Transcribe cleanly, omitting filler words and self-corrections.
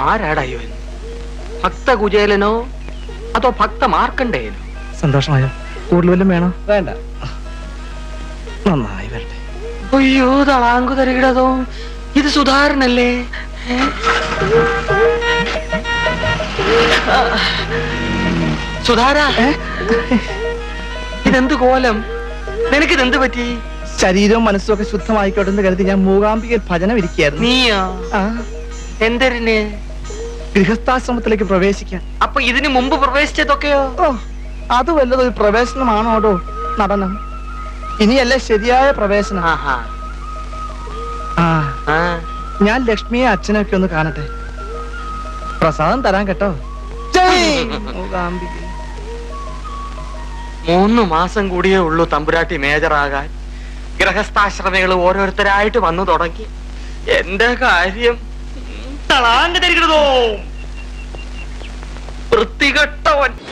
ആരാടായോ? ഭക്ത കുചേലനോ അതോ ഭക്ത മാർക്കണ്ഡേയനോ? സന്തോഷമായോ? കൂടുതൽ വല്ലതും വേണോ? വേണ്ട, നന്നായി വരട്ടെ. അയ്യോ തളാങ്കു തരികിടതോ, ഇത് സുധാരനല്ലേ? സുധാര, ഇതെന്ത് കോലം? നിനക്കിതെന്ത് പറ്റി? ശരീരവും മനസ്സും ഒക്കെ ശുദ്ധമായിക്കോട്ടെ എന്ന് കരുതി ഞാൻ മൂകാംബികയിൽ ഭജനം ഇരിക്കുകയായിരുന്നു. നീയോ? എന്തിന്? ഗൃഹസ്ഥാശ്രമത്തിലേക്ക് പ്രവേശിക്കാൻ. അപ്പൊ ഇതിനു മുമ്പ് പ്രവേശിച്ചതൊക്കെയോ? അത് വല്ലതൊരു പ്രവേശനമാണോടോ നടനം? ഇനിയല്ലേ ശരിയായ പ്രവേശനം. ഞാൻ ലക്ഷ്മിയെ അച്ഛനൊക്കെ ഒന്ന് കാണട്ടെ. പ്രസാദം തരാൻ കേട്ടോ. 3 മാസം കൂടിയേ ഉള്ളൂ തമ്പുരാട്ടി മേജറാകാൻ. ഗൃഹസ്ഥാശ്രമികൾ ഓരോരുത്തരായിട്ട് വന്നു തുടങ്ങി. എന്റെ കാര്യം തളാങ്ക് തരികടോ, വൃത്തികെട്ടവൻ.